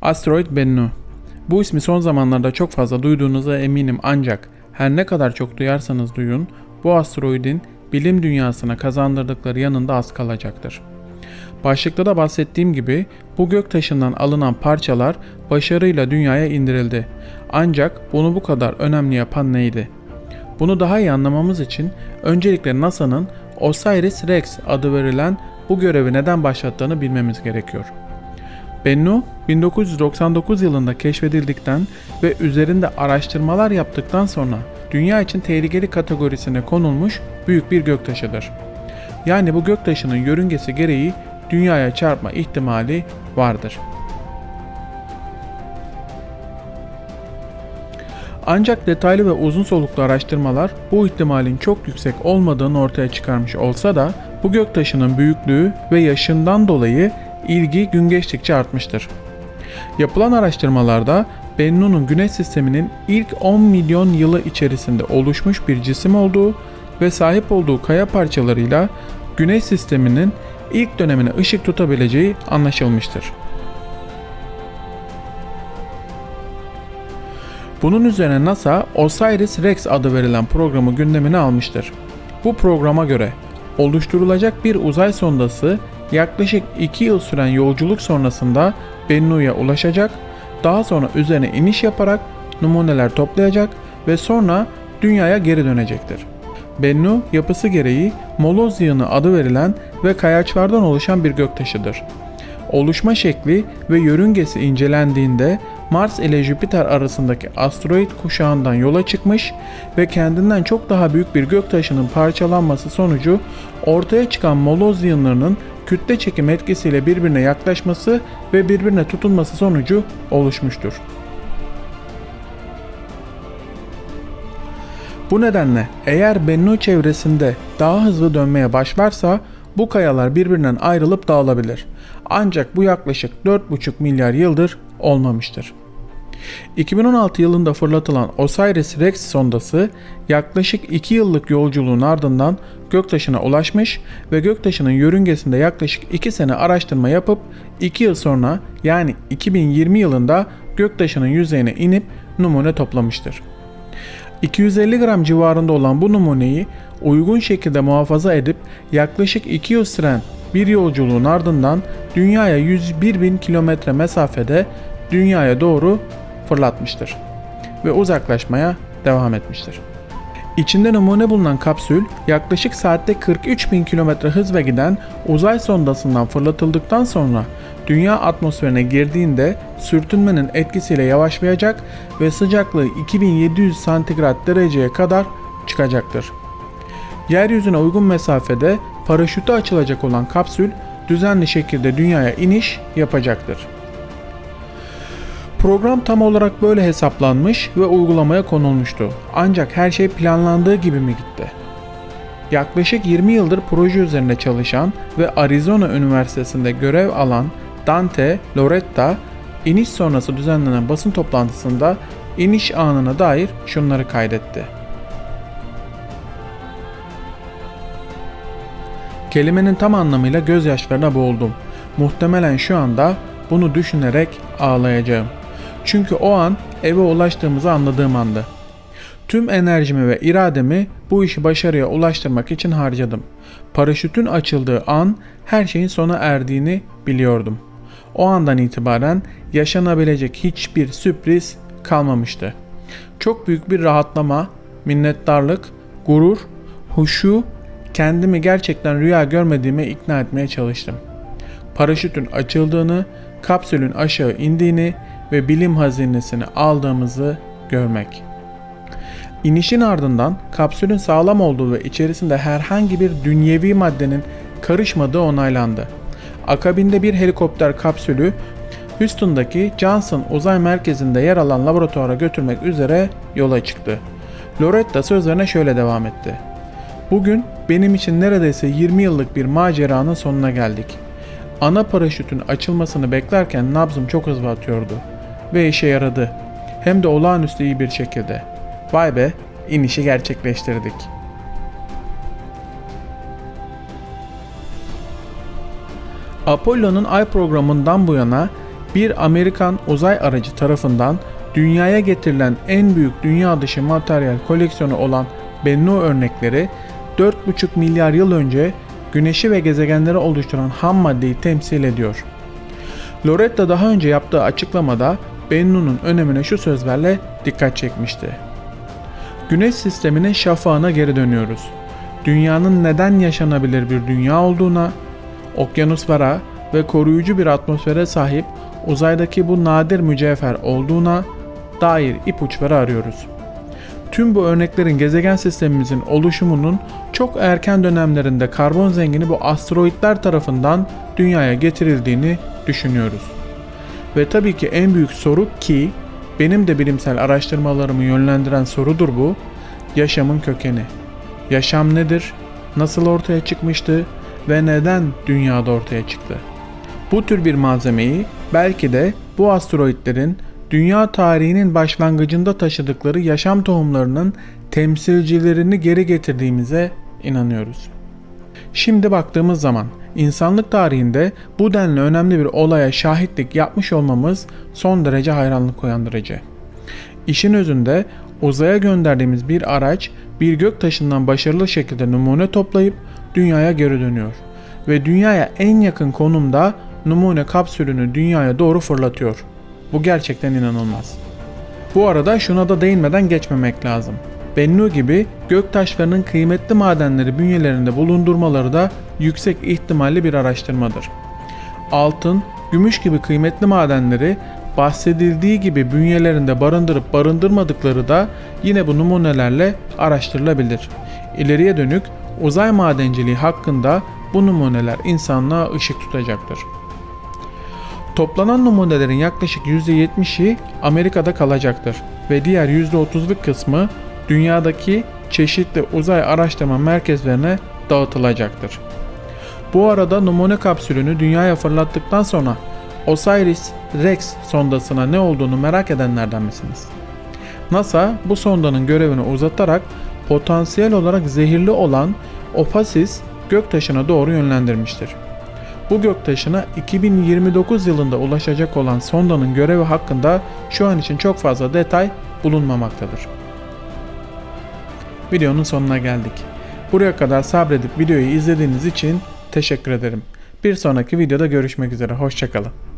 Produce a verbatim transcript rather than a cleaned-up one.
Asteroid Bennu. Bu ismi son zamanlarda çok fazla duyduğunuza eminim, ancak her ne kadar çok duyarsanız duyun, bu asteroidin bilim dünyasına kazandırdıkları yanında az kalacaktır. Başlıkta da bahsettiğim gibi bu göktaşından alınan parçalar başarıyla dünyaya indirildi. Ancak bunu bu kadar önemli yapan neydi? Bunu daha iyi anlamamız için öncelikle NASA'nın OSIRIS-REx adı verilen bu görevi neden başlattığını bilmemiz gerekiyor. Bennu, bin dokuz yüz doksan dokuz yılında keşfedildikten ve üzerinde araştırmalar yaptıktan sonra dünya için tehlikeli kategorisine konulmuş büyük bir göktaşıdır. Yani bu göktaşının yörüngesi gereği dünyaya çarpma ihtimali vardır. Ancak detaylı ve uzun soluklu araştırmalar bu ihtimalin çok yüksek olmadığını ortaya çıkarmış olsa da bu göktaşının büyüklüğü ve yaşından dolayı ilgi gün geçtikçe artmıştır. Yapılan araştırmalarda Bennu'nun Güneş sisteminin ilk on milyon yılı içerisinde oluşmuş bir cisim olduğu ve sahip olduğu kaya parçalarıyla Güneş sisteminin ilk dönemine ışık tutabileceği anlaşılmıştır. Bunun üzerine NASA OSIRIS-REx adı verilen programı gündemine almıştır. Bu programa göre oluşturulacak bir uzay sondası yaklaşık iki yıl süren yolculuk sonrasında Bennu'ya ulaşacak, daha sonra üzerine iniş yaparak numuneler toplayacak ve sonra dünyaya geri dönecektir. Bennu yapısı gereği moloz yığını adı verilen ve kayaçlardan oluşan bir göktaşıdır. Oluşma şekli ve yörüngesi incelendiğinde Mars ile Jüpiter arasındaki asteroid kuşağından yola çıkmış ve kendinden çok daha büyük bir göktaşının parçalanması sonucu ortaya çıkan moloz yığınlarının kütle çekim etkisiyle birbirine yaklaşması ve birbirine tutunması sonucu oluşmuştur. Bu nedenle eğer Bennu çevresinde daha hızlı dönmeye başlarsa bu kayalar birbirinden ayrılıp dağılabilir. Ancak bu yaklaşık dört buçuk milyar yıldır olmamıştır. iki bin on altı yılında fırlatılan OSIRIS-REx sondası yaklaşık iki yıllık yolculuğun ardından göktaşına ulaşmış ve göktaşının yörüngesinde yaklaşık iki sene araştırma yapıp iki yıl sonra yani iki bin yirmi yılında göktaşının yüzeyine inip numune toplamıştır. iki yüz elli gram civarında olan bu numuneyi uygun şekilde muhafaza edip yaklaşık iki yıl süren bir yolculuğun ardından dünyaya yüz bir bin kilometre mesafede dünyaya doğru fırlatmıştır ve uzaklaşmaya devam etmiştir. İçinde numune bulunan kapsül yaklaşık saatte kırk üç bin kilometre hızla giden uzay sondasından fırlatıldıktan sonra dünya atmosferine girdiğinde sürtünmenin etkisiyle yavaşlayacak ve sıcaklığı iki bin yedi yüz santigrat dereceye kadar çıkacaktır. Yeryüzüne uygun mesafede paraşütü açılacak olan kapsül düzenli şekilde dünyaya iniş yapacaktır. Program tam olarak böyle hesaplanmış ve uygulamaya konulmuştu. Ancak her şey planlandığı gibi mi gitti? Yaklaşık yirmi yıldır proje üzerinde çalışan ve Arizona Üniversitesi'nde görev alan Dante Lauretta, iniş sonrası düzenlenen basın toplantısında iniş anına dair şunları kaydetti. Kelimenin tam anlamıyla gözyaşlarına boğuldum. Muhtemelen şu anda bunu düşünerek ağlayacağım. Çünkü o an eve ulaştığımızı anladığım andı. Tüm enerjimi ve irademi bu işi başarıya ulaştırmak için harcadım. Paraşütün açıldığı an her şeyin sona erdiğini biliyordum. O andan itibaren yaşanabilecek hiçbir sürpriz kalmamıştı. Çok büyük bir rahatlama, minnettarlık, gurur, huşu, kendimi gerçekten rüya görmediğime ikna etmeye çalıştım. Paraşütün açıldığını, kapsülün aşağı indiğini ve bilim hazinesini aldığımızı görmek. İnişin ardından kapsülün sağlam olduğu ve içerisinde herhangi bir dünyevi maddenin karışmadığı onaylandı. Akabinde bir helikopter kapsülü Houston'daki Johnson Uzay Merkezi'nde yer alan laboratuvara götürmek üzere yola çıktı. Loretta sözlerine şöyle devam etti. Bugün benim için neredeyse yirmi yıllık bir maceranın sonuna geldik. Ana paraşütün açılmasını beklerken nabzım çok hızlı atıyordu. Ve işe yaradı. Hem de olağanüstü iyi bir şekilde. Vay be, inişi gerçekleştirdik. Apollo'nun Ay programından bu yana bir Amerikan uzay aracı tarafından dünyaya getirilen en büyük dünya dışı materyal koleksiyonu olan Bennu örnekleri dört buçuk milyar yıl önce Güneşi ve gezegenleri oluşturan ham maddeyi temsil ediyor. Loretta daha önce yaptığı açıklamada Bennu'nun önemine şu sözlerle dikkat çekmişti. Güneş sisteminin şafağına geri dönüyoruz. Dünyanın neden yaşanabilir bir dünya olduğuna, okyanuslara ve koruyucu bir atmosfere sahip uzaydaki bu nadir mücevher olduğuna dair ipuçları arıyoruz. Tüm bu örneklerin gezegen sistemimizin oluşumunun çok erken dönemlerinde karbon zengini bu asteroidler tarafından dünyaya getirildiğini düşünüyoruz. Ve tabii ki en büyük soru, ki benim de bilimsel araştırmalarımı yönlendiren sorudur bu: yaşamın kökeni. Yaşam nedir? Nasıl ortaya çıkmıştı? Ve neden dünyada ortaya çıktı? Bu tür bir malzemeyi belki de bu asteroidlerin dünya tarihinin başlangıcında taşıdıkları yaşam tohumlarının temsilcilerini geri getirdiğimize inanıyoruz. Şimdi baktığımız zaman insanlık tarihinde bu denli önemli bir olaya şahitlik yapmış olmamız son derece hayranlık uyandırıcı. İşin özünde uzaya gönderdiğimiz bir araç bir göktaşından başarılı şekilde numune toplayıp dünyaya geri dönüyor ve dünyaya en yakın konumda numune kapsülünü dünyaya doğru fırlatıyor. Bu gerçekten inanılmaz. Bu arada şuna da değinmeden geçmemek lazım. Bennu gibi göktaşlarının kıymetli madenleri bünyelerinde bulundurmaları da yüksek ihtimalli bir araştırmadır. Altın, gümüş gibi kıymetli madenleri bahsedildiği gibi bünyelerinde barındırıp barındırmadıkları da yine bu numunelerle araştırılabilir. İleriye dönük uzay madenciliği hakkında bu numuneler insanlığa ışık tutacaktır. Toplanan numunelerin yaklaşık yüzde yetmişi Amerika'da kalacaktır ve diğer yüzde otuzluk kısmı dünyadaki çeşitli uzay araştırma merkezlerine dağıtılacaktır. Bu arada numune kapsülünü dünyaya fırlattıktan sonra Osiris-Rex sondasına ne olduğunu merak edenlerden misiniz? NASA bu sondanın görevini uzatarak potansiyel olarak zehirli olan Opasis göktaşına doğru yönlendirmiştir. Bu göktaşına iki bin yirmi dokuz yılında ulaşacak olan sondanın görevi hakkında şu an için çok fazla detay bulunmamaktadır. Videonun sonuna geldik. Buraya kadar sabredip videoyu izlediğiniz için teşekkür ederim. Bir sonraki videoda görüşmek üzere. Hoşça kalın.